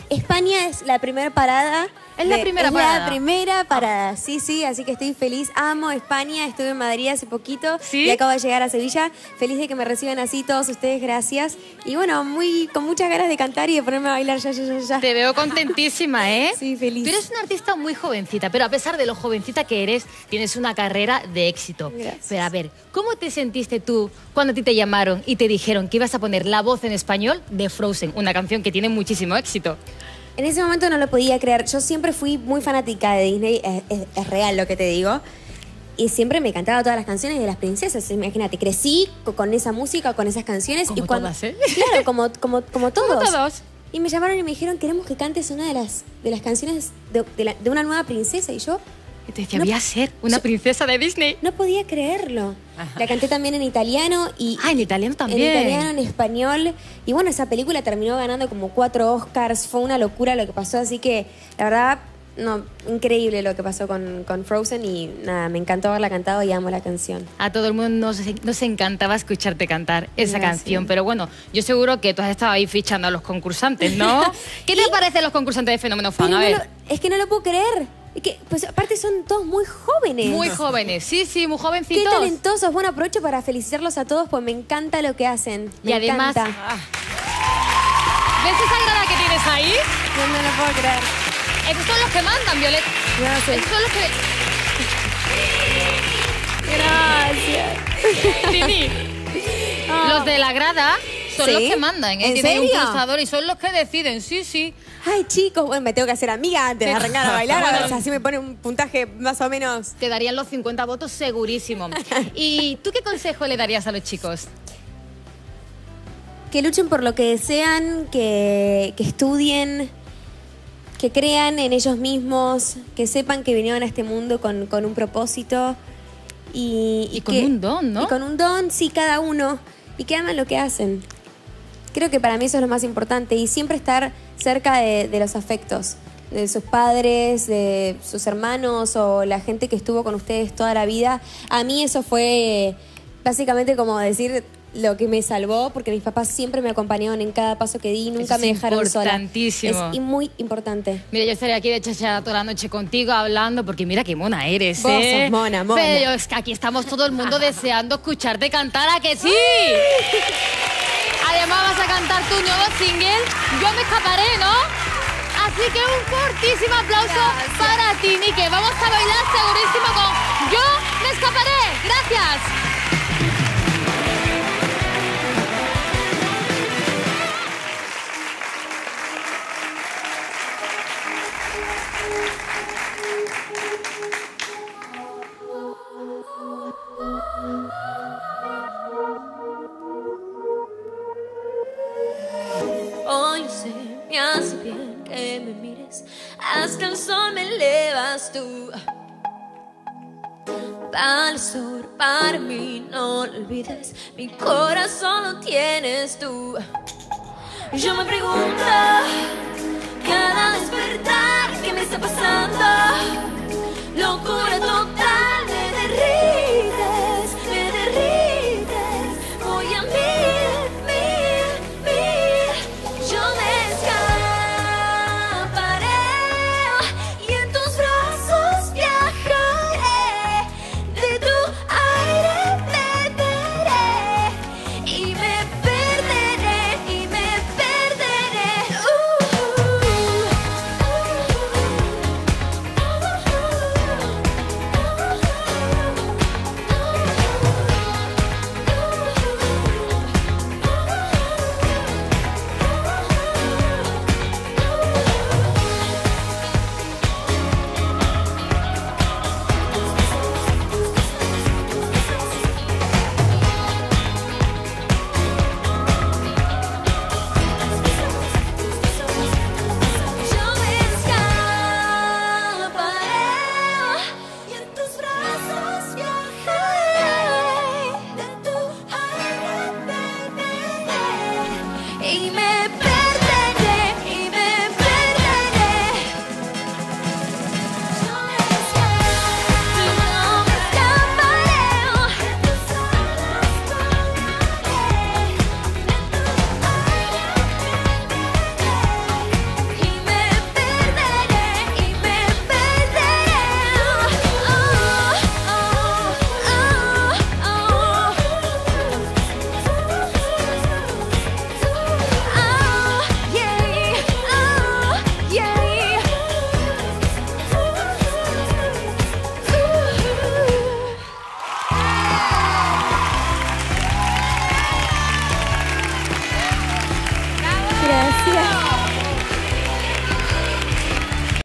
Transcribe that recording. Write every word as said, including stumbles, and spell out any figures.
España es la primera parada. Es la de, primera es parada. la primera parada, sí, sí, así que estoy feliz. Amo España, estuve en Madrid hace poquito ¿Sí? y acabo de llegar a Sevilla. Feliz de que me reciban así todos ustedes, gracias. Y bueno, muy con muchas ganas de cantar y de ponerme a bailar ya, ya, ya, ya. Te veo contentísima, ¿eh? Sí, feliz. Tú eres una artista muy jovencita, pero a pesar de lo jovencita que eres, tienes una carrera de éxito. Gracias. Pero a ver, ¿cómo te sentiste tú cuando a ti te llamaron y te dijeron que ibas a poner la voz en español de Frozen, una canción que tiene muchísimo éxito? En ese momento no lo podía creer. Yo siempre fui muy fanática de Disney, es, es- es real lo que te digo. Y siempre me cantaba todas las canciones de las princesas. Imagínate, crecí co- con esa música, con esas canciones. Como y cuando, todas, ¿eh? Claro, como, como, como todos. Como todos. Y me llamaron y me dijeron, queremos que cantes una de las, de las canciones de, de la- de una nueva princesa. Y yo Y te decía, No, voy a ser una yo- princesa de Disney. no podía creerlo. Ajá. La canté también en italiano y... Ah, en italiano también. En italiano, en español. Y bueno, esa película terminó ganando como cuatro Oscars. Fue una locura lo que pasó. Así que, la verdad, no, increíble lo que pasó con, con Frozen. Y nada, me encantó haberla cantado y amo la canción. A todo el mundo nos, nos encantaba escucharte cantar esa Gracias. canción. Pero bueno, yo seguro que tú has estado ahí fichando a los concursantes, ¿no? ¿Qué te Y- parecen los concursantes de Fenómeno Fan? Pero A no ver. lo- es que no lo puedo creer. Es que, pues aparte son todos muy jóvenes. Muy jóvenes, sí, sí, muy Qué jovencitos. talentosos. Bueno, aprovecho para felicitarlos a todos, pues me encanta lo que hacen. Me Y además, encanta. ah. ¿ves esa grada que tienes ahí? No, no lo puedo creer. Esos son los que mandan, Violet. No sé. Esos son los que... Gracias. Tini. Los de la grada son ¿Sí? los que mandan, ¿eh? ¿En Tienen un serio? pulsador y son los que deciden, sí, sí. Ay, chicos, bueno, me tengo que hacer amiga antes de Sí. arrancar a bailar. Bueno. O sea, así me pone un puntaje más o menos. Te darían los cincuenta votos segurísimo. ¿Y tú qué consejo le darías a los chicos? Que luchen por lo que desean, que, que estudien, que crean en ellos mismos, que sepan que vinieron a este mundo con, con un propósito. Y, Y con que- un don, ¿no? Y con un don, sí, cada uno. Y que aman lo que hacen. Creo que para mí eso es lo más importante. Y siempre estar cerca de, de los afectos, de sus padres, de sus hermanos o la gente que estuvo con ustedes toda la vida. A mí eso fue básicamente como decir lo que me salvó, porque mis papás siempre me acompañaron en cada paso que di, nunca Eso es me dejaron sola. importantísimo. Es y muy importante. Mira, yo estaría aquí de chachara toda la noche contigo hablando, porque mira qué mona eres, Vos ¿eh? sos mona, mona. Pero es que aquí estamos todo el mundo deseando escucharte cantar, ¿a que sí? Además vas a cantar tu nuevo single, Yo me escaparé, ¿no? Así que un fortísimo aplauso Gracias. para Tini, que vamos a bailar segurísimo con Yo me escaparé. Gracias. Hoy sé, me hace bien que me mires, hasta el sol me elevas tú. Para el sol, para mí, no lo olvides, mi corazón lo tienes tú. Yo me pregunto